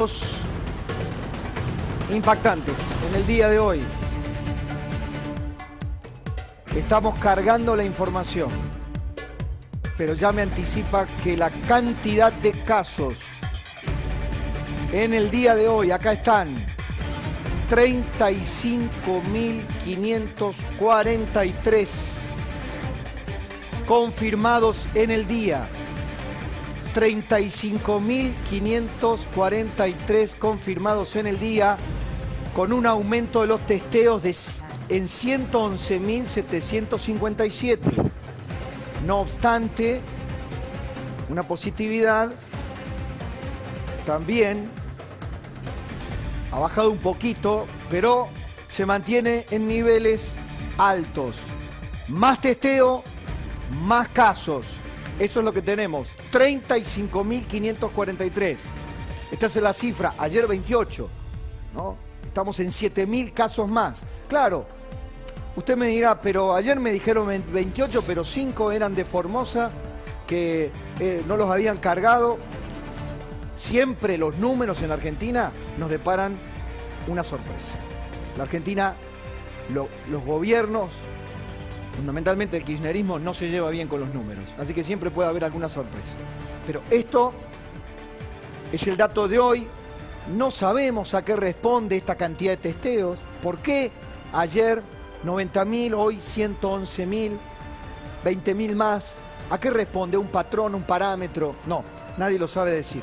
datos impactantes en el día de hoy. Estamos cargando la información, pero ya me anticipa que la cantidad de casos en el día de hoy, acá están, 35.543 confirmados en el día. 35.543 confirmados en el día, con un aumento de los testeos en 111.757. No obstante, una positividad también ha bajado un poquito, pero se mantiene en niveles altos. Más testeo, más casos. Eso es lo que tenemos, 35.543. Esta es la cifra, ayer 28, ¿no? Estamos en 7.000 casos más. Claro, usted me dirá, pero ayer me dijeron 28, pero 5 eran de Formosa, que no los habían cargado. Siempre los números en la Argentina nos deparan una sorpresa. La Argentina, los gobiernos, fundamentalmente el kirchnerismo, no se lleva bien con los números. Así que siempre puede haber alguna sorpresa. Pero esto es el dato de hoy. No sabemos a qué responde esta cantidad de testeos. ¿Por qué ayer 90.000, hoy 111.000, 20.000 más? ¿A qué responde? ¿Un patrón, un parámetro? No, nadie lo sabe decir.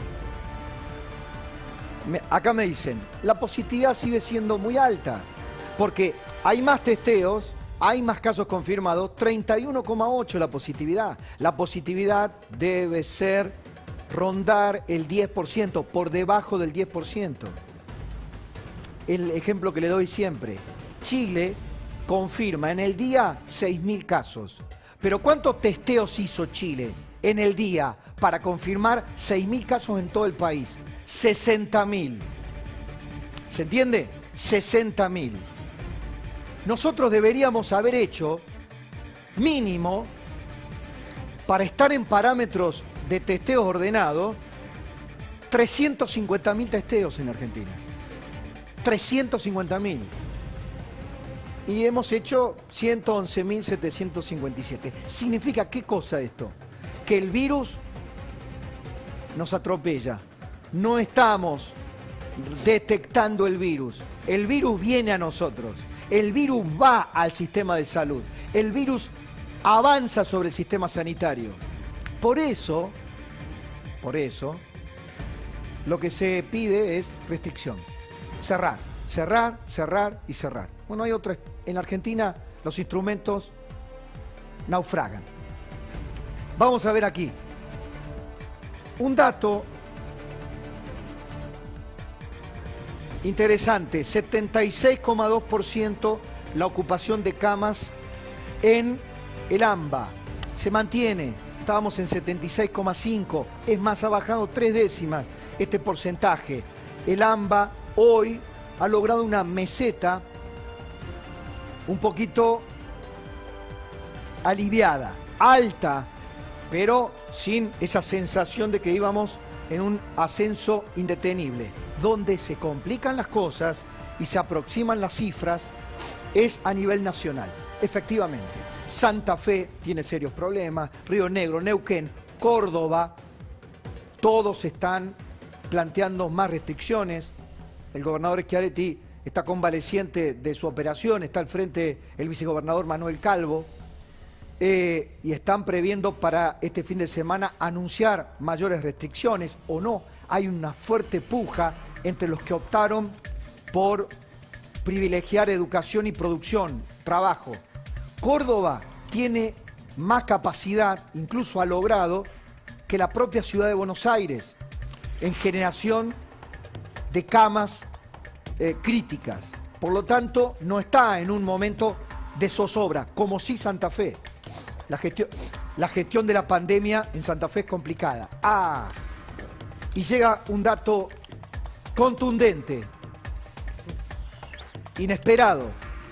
Acá me dicen, la positividad sigue siendo muy alta, porque hay más testeos, hay más casos confirmados, 31,8 la positividad. La positividad debe rondar el 10%, por debajo del 10%. El ejemplo que le doy siempre, Chile confirma en el día 6.000 casos. Pero ¿cuántos testeos hizo Chile en el día para confirmar 6.000 casos en todo el país? 60.000. ¿Se entiende? 60.000. Nosotros deberíamos haber hecho mínimo, para estar en parámetros de testeos ordenados, 350.000 testeos en Argentina. 350.000. Y hemos hecho 111.757. ¿Significa qué cosa esto? Que el virus nos atropella. No estamos detectando el virus. El virus viene a nosotros. El virus va al sistema de salud. El virus avanza sobre el sistema sanitario. Por eso, lo que se pide es restricción. Cerrar, cerrar, cerrar y cerrar. Bueno, hay otra. En la Argentina los instrumentos naufragan. Vamos a ver aquí. Un dato interesante, 76,2% la ocupación de camas en el AMBA. Se mantiene, estábamos en 76,5%, es más, ha bajado 3 décimas este porcentaje. El AMBA hoy ha logrado una meseta un poquito aliviada, alta, pero sin esa sensación de que íbamos en un ascenso indetenible. Donde se complican las cosas y se aproximan las cifras es a nivel nacional. Efectivamente, Santa Fe tiene serios problemas, Río Negro, Neuquén, Córdoba, todos están planteando más restricciones. El gobernador Schiaretti está convaleciente de su operación, está al frente el vicegobernador Manuel Calvo, y están previendo para este fin de semana anunciar mayores restricciones o no. Hay una fuerte puja entre los que optaron por privilegiar educación y producción, trabajo. Córdoba tiene más capacidad, incluso ha logrado, que la propia ciudad de Buenos Aires en generación de camas críticas. Por lo tanto, no está en un momento de zozobra, como sí Santa Fe. La gestión de la pandemia en Santa Fe es complicada. Y llega un dato contundente, inesperado.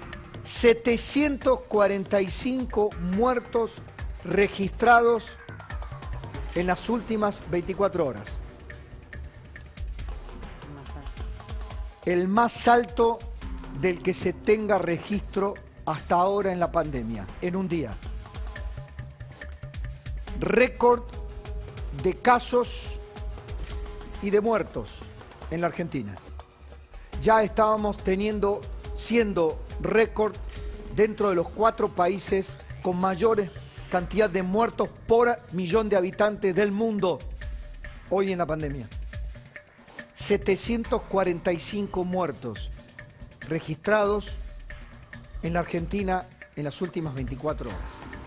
745 muertos registrados en las últimas 24 horas. pasar. El más alto del que se tenga registro hasta ahora en la pandemia, en un día. Récord de casos y de muertos en la Argentina. Ya estábamos siendo récord dentro de los 4 países con mayor cantidad de muertos por millón de habitantes del mundo hoy en la pandemia. 745 muertos registrados en la Argentina en las últimas 24 horas.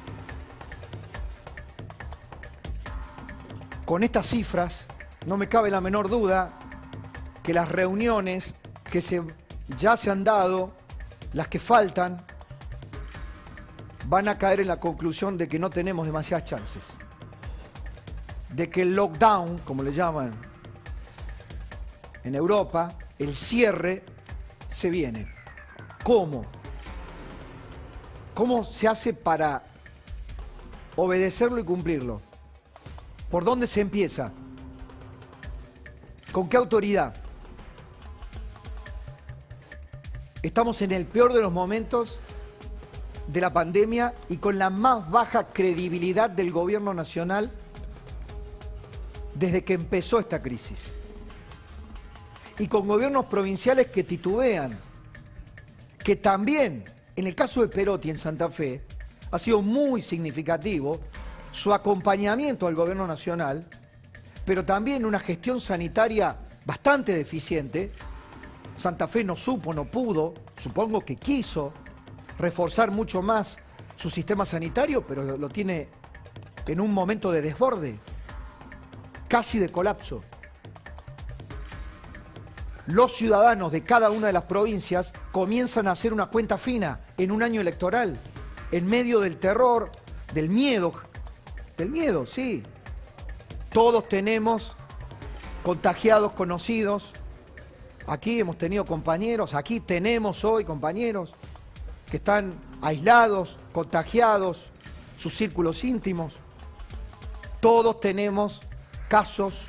Con estas cifras, no me cabe la menor duda que las reuniones que ya se han dado, las que faltan, van a caer en la conclusión de que no tenemos demasiadas chances. De que el lockdown, como le llaman en Europa, el cierre, se viene. ¿Cómo? ¿Cómo se hace para obedecerlo y cumplirlo? ¿Por dónde se empieza? ¿Con qué autoridad? Estamos en el peor de los momentos de la pandemia y con la más baja credibilidad del gobierno nacional desde que empezó esta crisis. Y con gobiernos provinciales que titubean, que también, en el caso de Perotti en Santa Fe, ha sido muy significativo su acompañamiento al gobierno nacional, pero también una gestión sanitaria bastante deficiente. Santa Fe no supo, no pudo, supongo que quiso reforzar mucho más su sistema sanitario, pero lo tiene en un momento de desborde, casi de colapso. Los ciudadanos de cada una de las provincias comienzan a hacer una cuenta fina en un año electoral, en medio del terror, del miedo, sí. Todos tenemos contagiados conocidos. Aquí hemos tenido compañeros, aquí tenemos hoy compañeros que están aislados, contagiados, sus círculos íntimos. Todos tenemos casos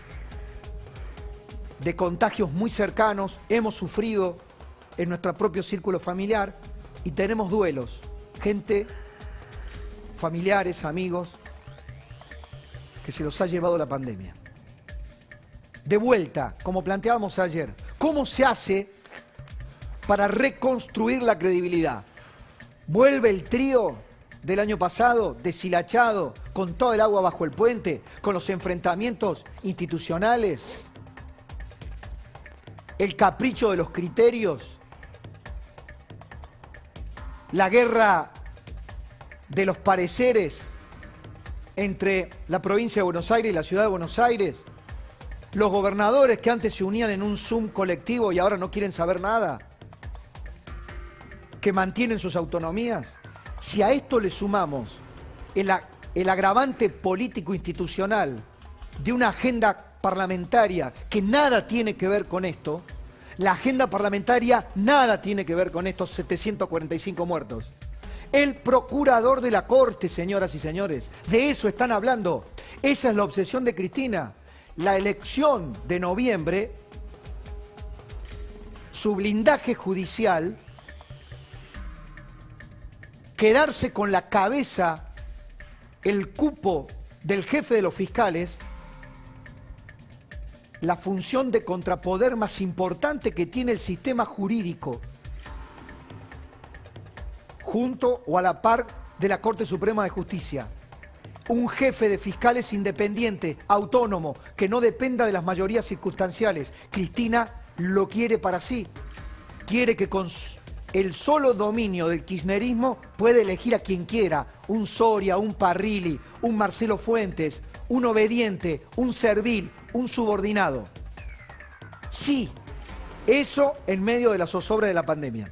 de contagios muy cercanos, hemos sufrido en nuestro propio círculo familiar y tenemos duelos, gente, familiares, amigos, que se los ha llevado la pandemia. De vuelta, como planteábamos ayer, ¿cómo se hace para reconstruir la credibilidad? ¿Vuelve el trío del año pasado, deshilachado, con todo el agua bajo el puente, con los enfrentamientos institucionales? ¿El capricho de los criterios? ¿La guerra de los pareceres entre la provincia de Buenos Aires y la ciudad de Buenos Aires? ¿Los gobernadores que antes se unían en un Zoom colectivo y ahora no quieren saber nada? ¿Que mantienen sus autonomías? Si a esto le sumamos el agravante político-institucional de una agenda parlamentaria que nada tiene que ver con esto, la agenda parlamentaria nada tiene que ver con estos 745 muertos. El procurador de la Corte, señoras y señores, de eso están hablando. Esa es la obsesión de Cristina. La elección de noviembre, su blindaje judicial, quedarse con la cabeza, el cupo del jefe de los fiscales, la función de contrapoder más importante que tiene el sistema jurídico, junto o a la par de la Corte Suprema de Justicia. Un jefe de fiscales independiente, autónomo, que no dependa de las mayorías circunstanciales. Cristina lo quiere para sí. Quiere que con el solo dominio del kirchnerismo puede elegir a quien quiera. Un Soria, un Parrilli, un Marcelo Fuentes, un obediente, un servil, un subordinado. Sí, eso en medio de la zozobra de la pandemia.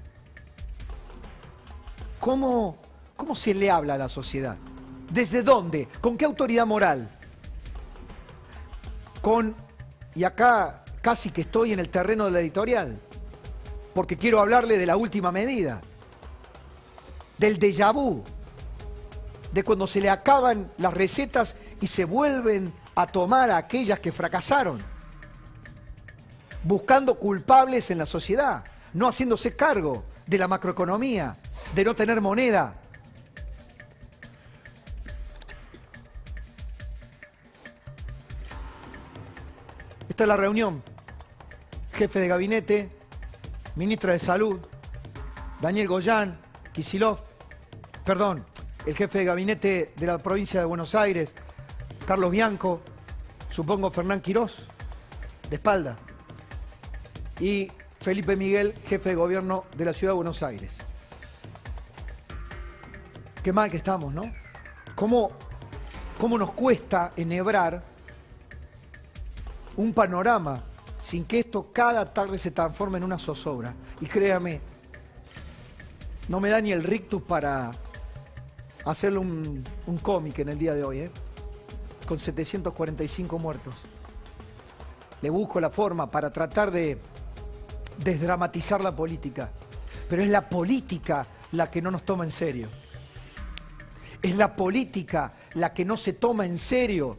¿Cómo se le habla a la sociedad? ¿Desde dónde? ¿Con qué autoridad moral? Y acá casi que estoy en el terreno de la editorial, porque quiero hablarle de la última medida, del déjà vu, de cuando se le acaban las recetas y se vuelven a tomar a aquellas que fracasaron. buscando culpables en la sociedad, no haciéndose cargo de la macroeconomía, de no tener moneda. Esta es la reunión. Jefe de gabinete, ministra de Salud, Daniel Goyán, Kicillof, perdón, el jefe de gabinete de la provincia de Buenos Aires, Carlos Bianco, supongo Fernán Quirós, de espalda, y Felipe Miguel, jefe de gobierno de la ciudad de Buenos Aires. Qué mal que estamos, ¿no? ¿Cómo nos cuesta enhebrar un panorama sin que esto cada tarde se transforme en una zozobra? Y créame, no me da ni el rictus para hacerle un cómic en el día de hoy, ¿eh? Con 745 muertos. Le busco la forma para tratar de desdramatizar la política. Pero es la política la que no nos toma en serio. Es la política la que no se toma en serio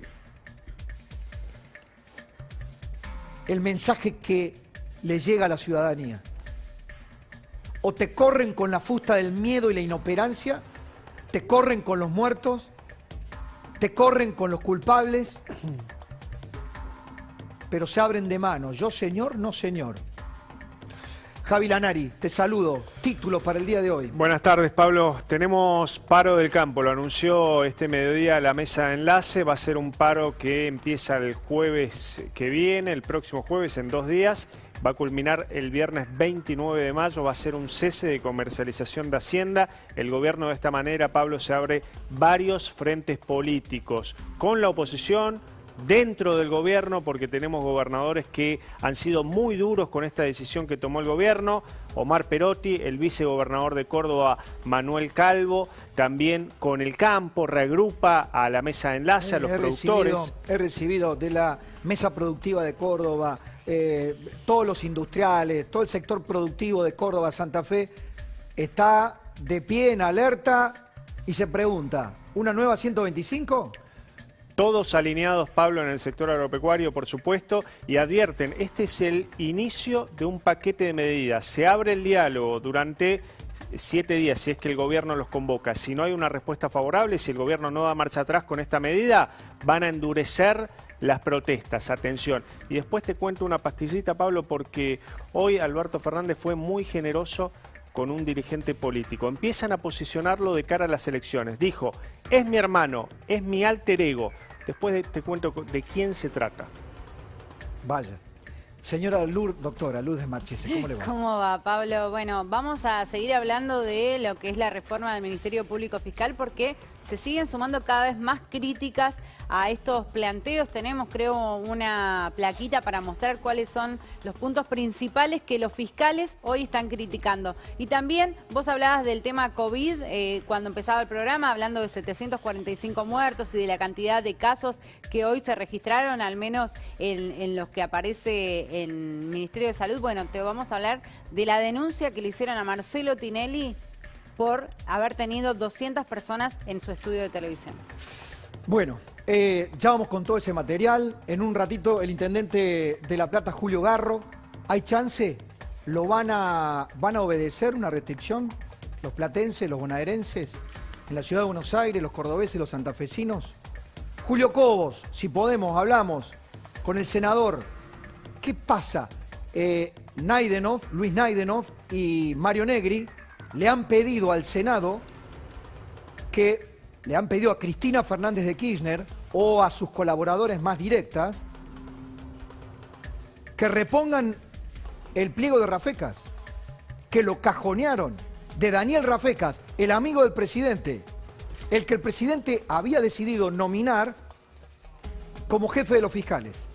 el mensaje que le llega a la ciudadanía. O te corren con la fusta del miedo y la inoperancia, te corren con los muertos, te corren con los culpables, pero se abren de mano. Yo señor, no señor. Javi Lanari, te saludo. Título para el día de hoy. Buenas tardes, Pablo. Tenemos paro del campo. Lo anunció este mediodía la mesa de enlace. Va a ser un paro que empieza el jueves que viene, el próximo jueves, en 2 días. Va a culminar el viernes 29 de mayo. Va a ser un cese de comercialización de Hacienda. El gobierno de esta manera, Pablo, se abre varios frentes políticos con la oposición, dentro del gobierno, porque tenemos gobernadores que han sido muy duros con esta decisión que tomó el gobierno. Omar Perotti, el vicegobernador de Córdoba, Manuel Calvo, también con el campo, reagrupa a la mesa de enlace, a los productores. He recibido de la mesa productiva de Córdoba, todos los industriales, todo el sector productivo de Córdoba, Santa Fe, está de pie en alerta y se pregunta, ¿una nueva 125? Todos alineados, Pablo, en el sector agropecuario, por supuesto, y advierten, este es el inicio de un paquete de medidas. Se abre el diálogo durante 7 días, si es que el gobierno los convoca. Si no hay una respuesta favorable, si el gobierno no da marcha atrás con esta medida, van a endurecer las protestas. Atención. Y después te cuento una pastillita, Pablo, porque hoy Alberto Fernández fue muy generoso con un dirigente político. Empiezan a posicionarlo de cara a las elecciones. Dijo, es mi hermano, es mi alter ego. Después te cuento de quién se trata. Vaya. Señora doctora Lourdes Marchese, ¿cómo le va? ¿Cómo va, Pablo? Bueno, vamos a seguir hablando de lo que es la reforma del Ministerio Público Fiscal porque se siguen sumando cada vez más críticas a estos planteos. Tenemos, creo, una plaquita para mostrar cuáles son los puntos principales que los fiscales hoy están criticando. Y también vos hablabas del tema COVID cuando empezaba el programa, hablando de 745 muertos y de la cantidad de casos que hoy se registraron, al menos en los que aparece en el Ministerio de Salud. Bueno, te vamos a hablar de la denuncia que le hicieron a Marcelo Tinelli por haber tenido 200 personas en su estudio de televisión. Bueno, ya vamos con todo ese material. En un ratito el intendente de La Plata, Julio Garro, ¿hay chance? ¿Lo van a obedecer una restricción? ¿Los platenses, los bonaerenses, en la ciudad de Buenos Aires, los cordobeses, los santafesinos? Julio Cobos, si podemos, hablamos con el senador. ¿Qué pasa? Luis Naidenov y Mario Negri le han pedido al Senado le han pedido a Cristina Fernández de Kirchner o a sus colaboradores más directas que repongan el pliego de Rafecas, que lo cajonearon, de Daniel Rafecas, el amigo del presidente, el que el presidente había decidido nominar como jefe de los fiscales.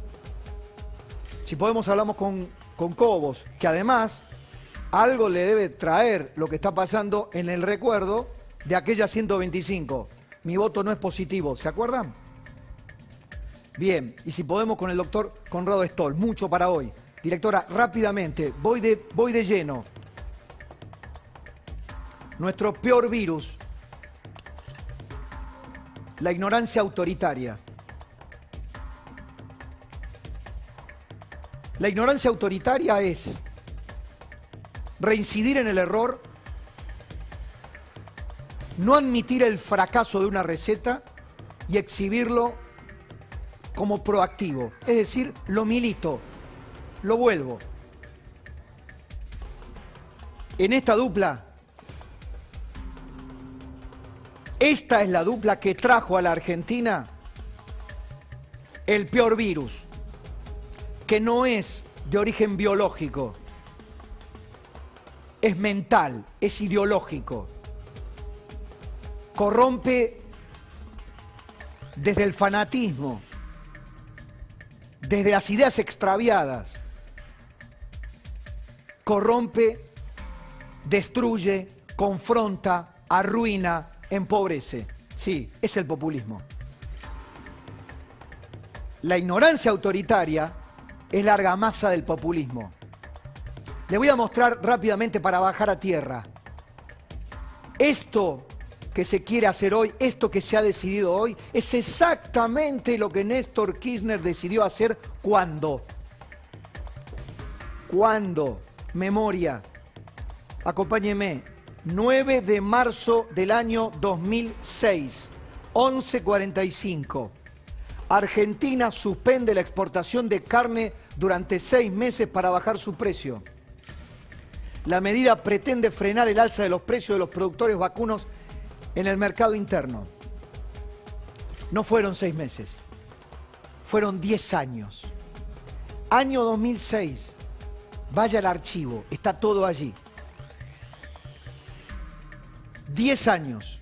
Si podemos hablamos con Cobos, que además algo le debe traer lo que está pasando en el recuerdo de aquella 125. Mi voto no es positivo, ¿se acuerdan? Bien, y si podemos con el doctor Conrado Stoll, mucho para hoy. Directora, rápidamente, voy de lleno. Nuestro peor virus, la ignorancia autoritaria. La ignorancia autoritaria es reincidir en el error, no admitir el fracaso de una receta y exhibirlo como proactivo. Es decir, lo milito, lo vuelvo. En esta dupla, esta es la dupla que trajo a la Argentina el peor virus, que no es de origen biológico, es mental, es ideológico. Corrompe desde el fanatismo, desde las ideas extraviadas. Corrompe, destruye, confronta, arruina, empobrece. Sí, es el populismo. La ignorancia autoritaria es la argamasa del populismo. Le voy a mostrar rápidamente para bajar a tierra. Esto que se quiere hacer hoy, esto que se ha decidido hoy, es exactamente lo que Néstor Kirchner decidió hacer cuando. ¿Cuándo? Memoria. Acompáñeme. 9 de marzo del año 2006, 11:45. Argentina suspende la exportación de carne durante 6 meses para bajar su precio. La medida pretende frenar el alza de los precios de los productores vacunos en el mercado interno. No fueron 6 meses, fueron 10 años. Año 2006, vaya al archivo, está todo allí. 10 años,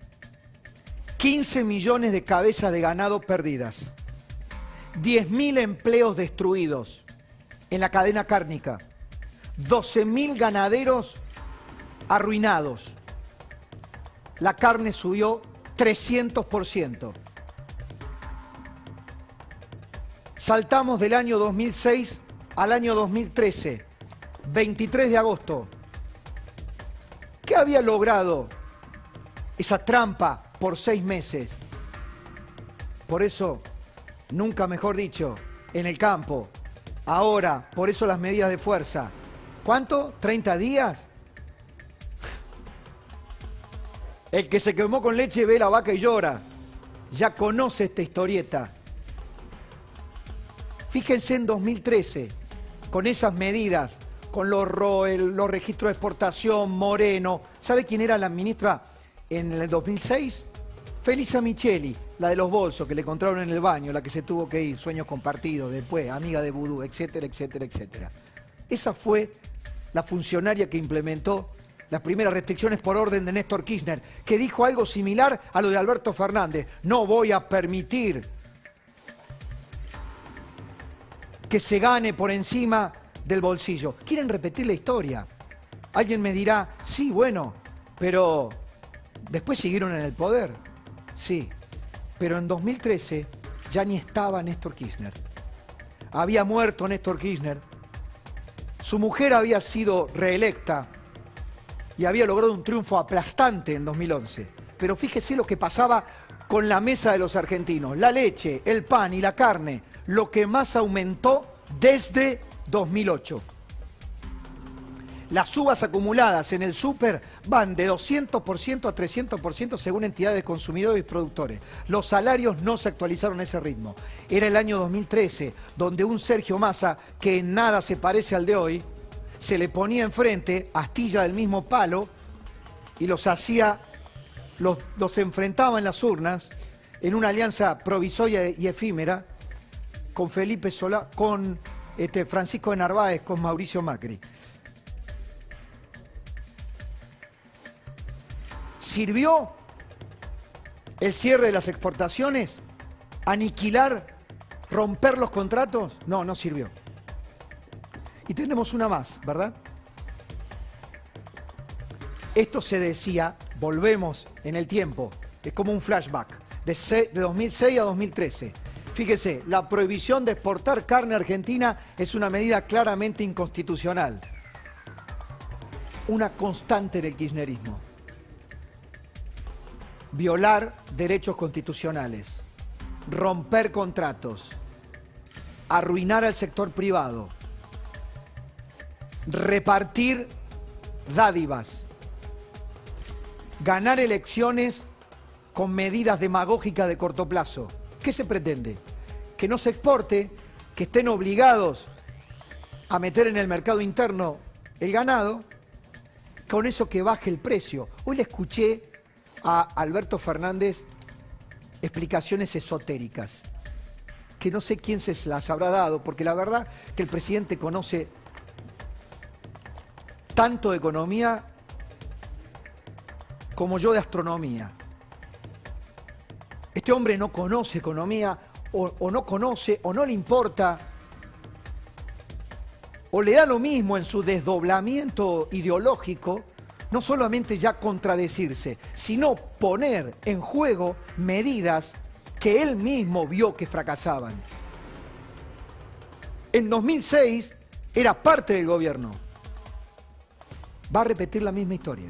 15 millones de cabezas de ganado perdidas, 10.000 empleos destruidos en la cadena cárnica, 12.000 ganaderos arruinados. La carne subió 300%. Saltamos del año 2006 al año 2013, 23 de agosto. ¿Qué había logrado esa trampa por 6 meses? Por eso, nunca mejor dicho, en el campo. Ahora, por eso las medidas de fuerza. ¿Cuánto? ¿30 días? El que se quemó con leche ve la vaca y llora. Ya conoce esta historieta. Fíjense en 2013, con esas medidas, con los ROE, los registros de exportación, Moreno. ¿Sabe quién era la ministra en el 2006? Felisa Micheli, la de los bolsos que le encontraron en el baño, la que se tuvo que ir, sueños compartidos, después, amiga de vudú, etcétera, etcétera, etcétera. Esa fue la funcionaria que implementó las primeras restricciones por orden de Néstor Kirchner, que dijo algo similar a lo de Alberto Fernández. No voy a permitir que se gane por encima del bolsillo. Quieren repetir la historia. Alguien me dirá, sí, bueno, pero después siguieron en el poder. Sí, pero en 2013 ya ni estaba Néstor Kirchner. Había muerto Néstor Kirchner. Su mujer había sido reelecta y había logrado un triunfo aplastante en 2011. Pero fíjese lo que pasaba con la mesa de los argentinos. La leche, el pan y la carne, lo que más aumentó desde 2008. Las subas acumuladas en el súper van de 200% a 300% según entidades de consumidores y productores. Los salarios no se actualizaron a ese ritmo. Era el año 2013, donde un Sergio Massa, que en nada se parece al de hoy, se le ponía enfrente, astilla del mismo palo, y los hacía, los enfrentaba en las urnas, en una alianza provisoria y efímera, con Felipe Solá, con Francisco de Narváez, con Mauricio Macri. ¿Sirvió el cierre de las exportaciones? ¿Aniquilar, romper los contratos? No, no sirvió. Y tenemos una más, ¿verdad? Esto se decía, volvemos en el tiempo, es como un flashback, de 2006 a 2013. Fíjese, la prohibición de exportar carne argentina es una medida claramente inconstitucional. Una constante en el kirchnerismo. Violar derechos constitucionales, romper contratos, arruinar al sector privado, repartir dádivas, ganar elecciones con medidas demagógicas de corto plazo. ¿Qué se pretende? Que no se exporte, que estén obligados a meter en el mercado interno el ganado, con eso que baje el precio. Hoy le escuché a Alberto Fernández explicaciones esotéricas, que no sé quién se las habrá dado, porque la verdad que el presidente conoce tanto de economía como yo de astronomía. Este hombre no conoce economía, o no conoce, o no le importa, o le da lo mismo en su desdoblamiento ideológico, no solamente ya contradecirse, sino poner en juego medidas que él mismo vio que fracasaban. En 2006 era parte del gobierno. Va a repetir la misma historia.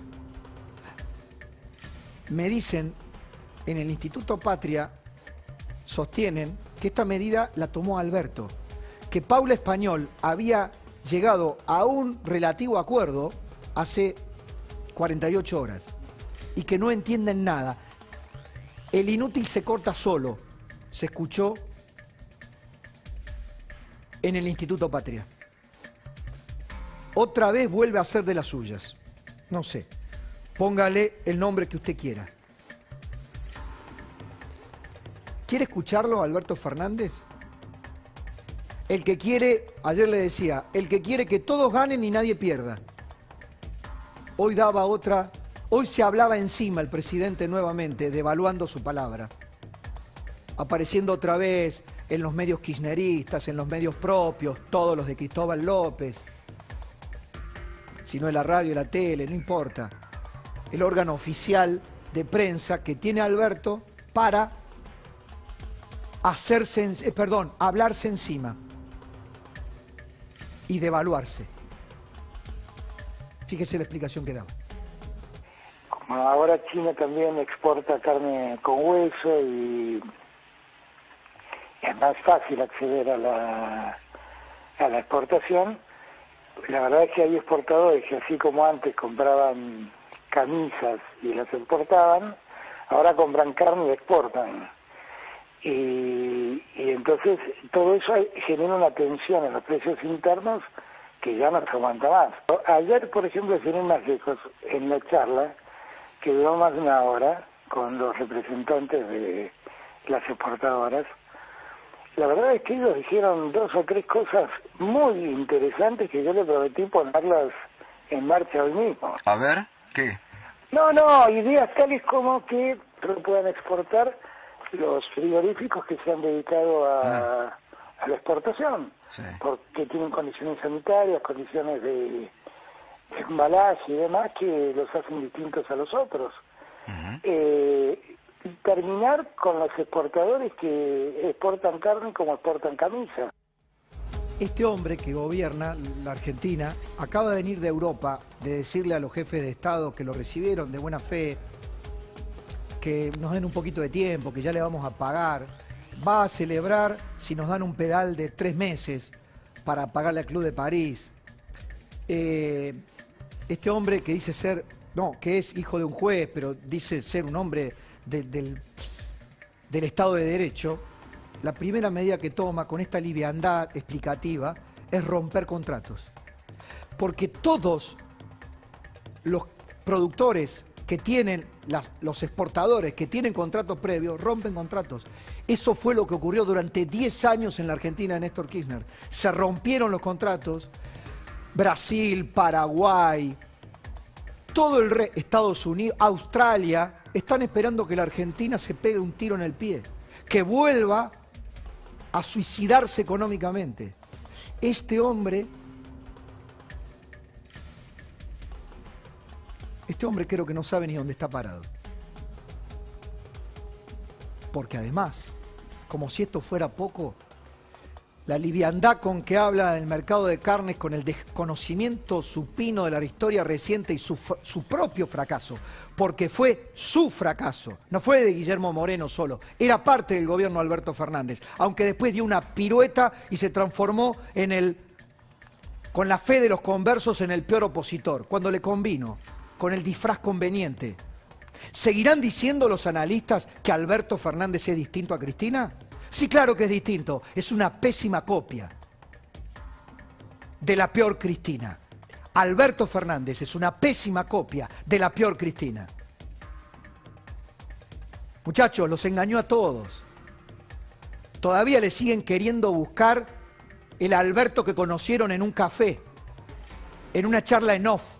Me dicen, en el Instituto Patria, sostienen que esta medida la tomó Alberto, que Paula Español había llegado a un relativo acuerdo hace 48 horas y que no entienden nada. El inútil se corta solo, se escuchó en el Instituto Patria. Otra vez vuelve a ser de las suyas. No sé, póngale el nombre que usted quiera. ¿Quiere escucharlo, Alberto Fernández? El que quiere, ayer le decía, el que quiere que todos ganen y nadie pierda. Hoy daba otra, hoy se hablaba encima el presidente nuevamente, devaluando su palabra. Apareciendo otra vez en los medios kirchneristas, en los medios propios, todos los de Cristóbal López. Si no es la radio, la tele, no importa. El órgano oficial de prensa que tiene Alberto para hablarse encima y devaluarse. Fíjese la explicación que daba. Como ahora China también exporta carne con hueso y es más fácil acceder a la exportación, la verdad es que hay exportadores que así como antes compraban camisas y las exportaban, ahora compran carne y exportan. Y entonces todo eso genera una tensión en los precios internos que ya no se aguanta más. Ayer, por ejemplo, sin ir más lejos, en la charla, que duró más de una hora, con los representantes de las exportadoras, la verdad es que ellos dijeron 2 o 3 cosas muy interesantes que yo le prometí ponerlas en marcha hoy mismo. A ver, ¿qué? No, ideas tales como que no puedan exportar los frigoríficos que se han dedicado a la exportación, sí, porque tienen condiciones sanitarias, condiciones de embalaje y demás que los hacen distintos a los otros. Terminar con los exportadores que exportan carne como exportan camisas. Este hombre que gobierna la Argentina acaba de venir de Europa, de decirle a los jefes de Estado que lo recibieron de buena fe, que nos den un poquito de tiempo, que ya le vamos a pagar. Va a celebrar si nos dan un pedal de 3 meses para pagarle al Club de París. Este hombre que dice ser, que es hijo de un juez, pero dice ser un hombre del Estado de Derecho, la primera medida que toma con esta liviandad explicativa es romper contratos. Porque todos los productores que tienen, los exportadores que tienen contratos previos, rompen contratos. Eso fue lo que ocurrió durante 10 años en la Argentina de Néstor Kirchner. Se rompieron los contratos. Brasil, Paraguay, todo el Estados Unidos, Australia, están esperando que la Argentina se pegue un tiro en el pie, que vuelva a suicidarse económicamente. Este hombre creo que no sabe ni dónde está parado. Porque además, como si esto fuera poco, la liviandad con que habla del mercado de carnes, con el desconocimiento supino de la historia reciente y su propio fracaso, porque fue su fracaso, no fue de Guillermo Moreno solo, era parte del gobierno de Alberto Fernández, aunque después dio una pirueta y se transformó en el con la fe de los conversos en el peor opositor, cuando le convino, con el disfraz conveniente. ¿Seguirán diciendo los analistas que Alberto Fernández es distinto a Cristina? Sí, claro que es distinto. Es una pésima copia de la peor Cristina. Alberto Fernández es una pésima copia de la peor Cristina. Muchachos, los engañó a todos. Todavía le siguen queriendo buscar el Alberto que conocieron en un café, en una charla en off.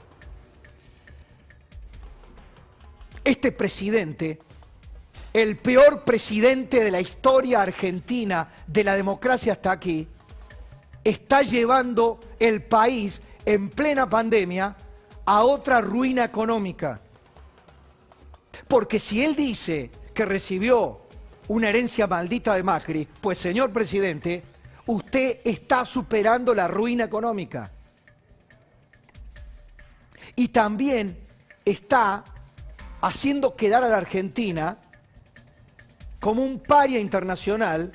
Este presidente, el peor presidente de la historia argentina, de la democracia hasta aquí, está llevando el país en plena pandemia a otra ruina económica. Porque si él dice que recibió una herencia maldita de Macri, pues señor presidente, usted está superando la ruina económica. Y también está haciendo quedar a la Argentina como un paria internacional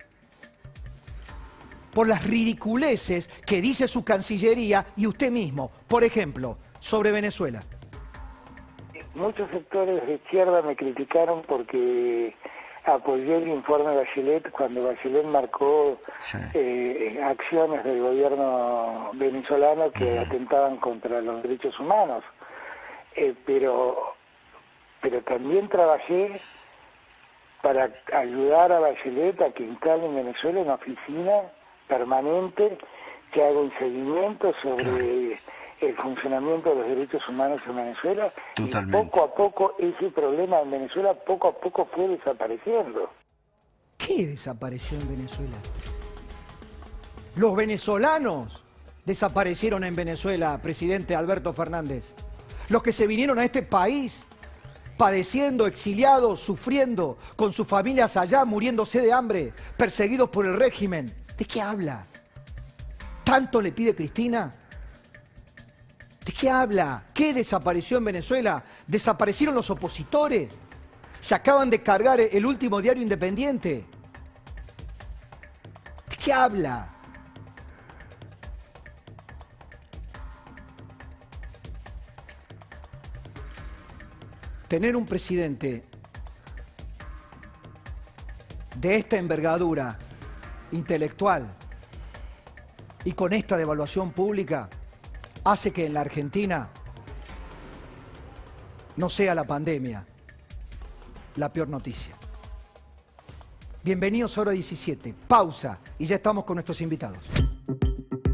por las ridiculeces que dice su Cancillería y usted mismo. Por ejemplo, sobre Venezuela. Muchos sectores de izquierda me criticaron porque apoyé el informe de Bachelet cuando Bachelet marcó acciones del gobierno venezolano que atentaban contra los derechos humanos. Pero también trabajé para ayudar a Bachelet a que instale en Venezuela una oficina permanente que haga un seguimiento sobre el funcionamiento de los derechos humanos en Venezuela. Totalmente. Y poco a poco ese problema en Venezuela poco a poco fue desapareciendo. ¿Qué desapareció en Venezuela? Los venezolanos desaparecieron en Venezuela, presidente Alberto Fernández. Los que se vinieron a este país padeciendo, exiliados, sufriendo, con sus familias allá, muriéndose de hambre, perseguidos por el régimen. ¿De qué habla? ¿Tanto le pide Cristina? ¿De qué habla? ¿Qué desapareció en Venezuela? ¿Desaparecieron los opositores? Se acaban de cargar el último diario independiente. ¿De qué habla? Tener un presidente de esta envergadura intelectual y con esta devaluación pública hace que en la Argentina no sea la pandemia la peor noticia. Bienvenidos a Hora 17. Pausa y ya estamos con nuestros invitados.